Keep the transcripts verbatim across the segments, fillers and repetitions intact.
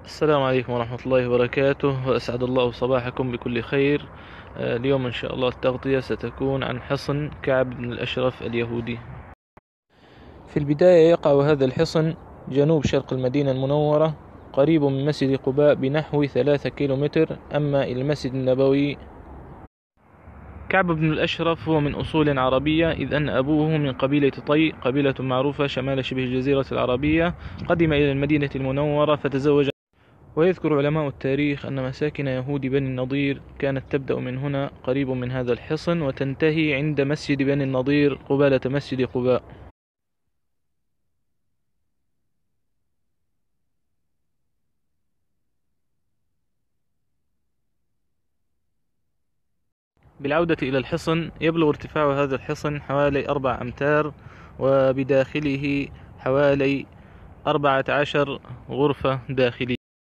السلام عليكم ورحمة الله وبركاته، وأسعد الله صباحكم بكل خير. آه، اليوم إن شاء الله التغطية ستكون عن حصن كعب بن الأشرف اليهودي. في البداية يقع هذا الحصن جنوب شرق المدينة المنورة، قريب من مسجد قباء بنحو ثلاثة كيلومتر. أما إلى المسجد النبوي، كعب بن الأشرف هو من أصول عربية، إذ أن أبوه من قبيلة طي، قبيلة معروفة شمال شبه الجزيرة العربية. قدم إلى المدينة المنورة فتزوج. ويذكر علماء التاريخ أن مساكن يهود بني النضير كانت تبدأ من هنا قريب من هذا الحصن، وتنتهي عند مسجد بني النضير قبالة مسجد قباء. بالعودة إلى الحصن، يبلغ ارتفاع هذا الحصن حوالي أربع أمتار، وبداخله حوالي أربعة عشر غرفة داخلية.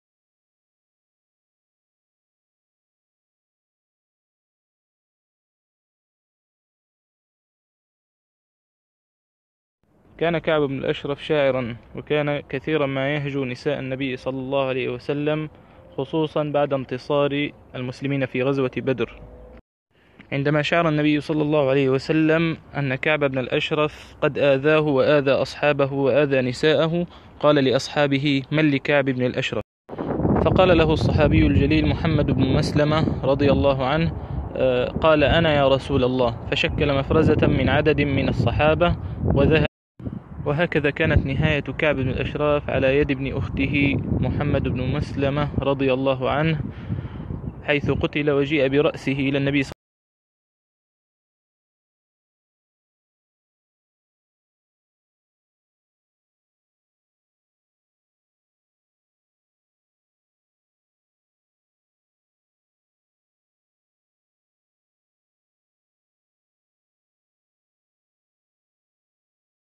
كان كعب بن الأشرف شاعرا، وكان كثيرا ما يهجو نساء النبي صلى الله عليه وسلم، خصوصا بعد انتصار المسلمين في غزوة بدر، عندما شعر النبي صلى الله عليه وسلم أن كعب بن الأشرف قد آذاه وآذى أصحابه وآذى نساءه. قال لأصحابه: من لكعب بن الأشرف؟ فقال له الصحابي الجليل محمد بن مسلمة رضي الله عنه: آه، قال: أنا يا رسول الله. فشكل مفرزة من عدد من الصحابة وذهب. وهكذا كانت نهاية كعب بن الأشرف على يد ابن أخته محمد بن مسلمة رضي الله عنه، حيث قتل وجيء برأسه إلى النبي صلى